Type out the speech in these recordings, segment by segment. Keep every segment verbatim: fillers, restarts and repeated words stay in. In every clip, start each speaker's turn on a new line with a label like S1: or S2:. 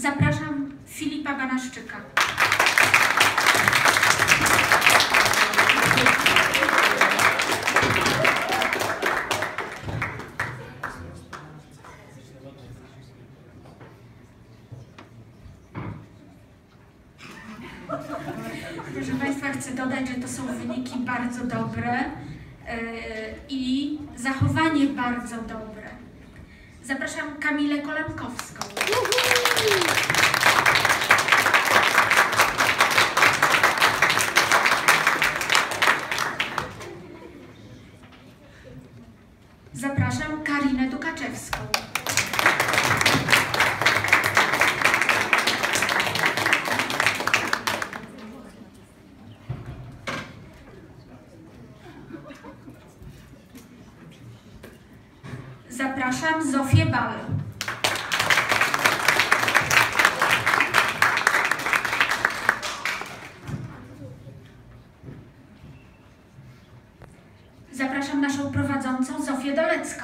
S1: Zapraszam Filipa Banaszczyka. Proszę Państwa, chcę dodać, że to są wyniki bardzo dobre yy, i zachowanie bardzo dobre. Zapraszam Kamilę Kolankowską. Zapraszam Karinę Dukaczewską. Zapraszam Zofię Bal. Zapraszam naszą prowadzącą Zofię Dolecką.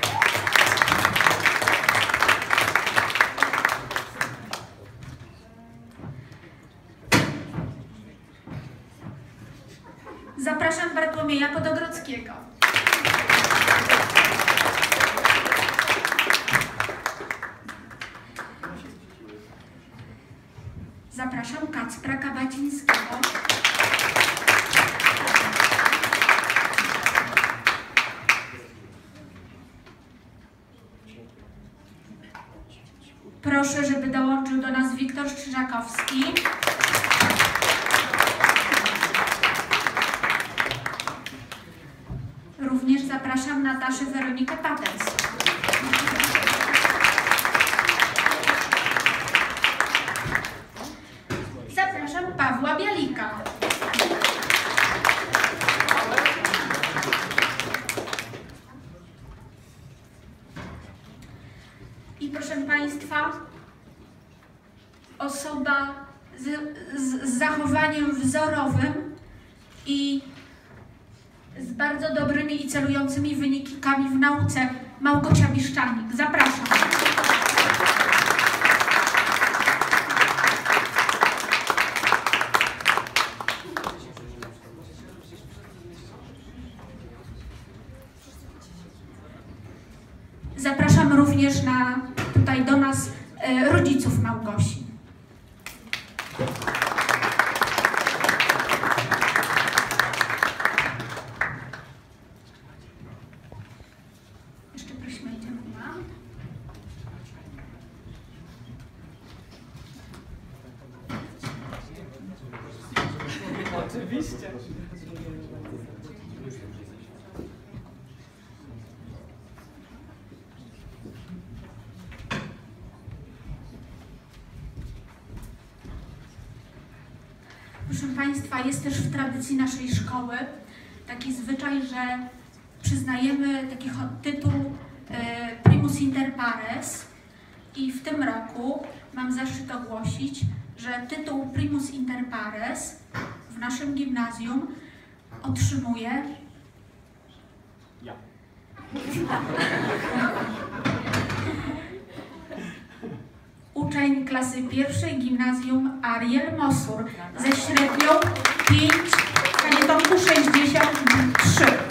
S1: Zapraszam Bartłomieja Podogrodzkiego. Zapraszam Kacpra Kabacińskiego. Proszę, żeby dołączył do nas Wiktor Strzyżakowski. Również zapraszam Nataszę Weronikę Paters. Zapraszam Pawła Bialika. I proszę Państwa, osoba z, z, z zachowaniem wzorowym i z bardzo dobrymi i celującymi wynikami w nauce, Małgosia Biszczanik. Zapraszam. Zapraszam również na, tutaj do nas e, rodziców Małgosi. Jeszcze prosimy, idziemy na.
S2: Oczywiście.
S1: Proszę Państwa, jest też w tradycji naszej szkoły taki zwyczaj, że przyznajemy taki tytuł e, Primus Inter Pares i w tym roku mam zaszczyt ogłosić, że tytuł Primus Inter Pares w naszym gimnazjum otrzymuje
S2: Ja.
S1: uczeń klasy pierwszej gimnazjum Ariel Mosur ze średnią pięć, Panie Tomku, sześćdziesiąt trzy.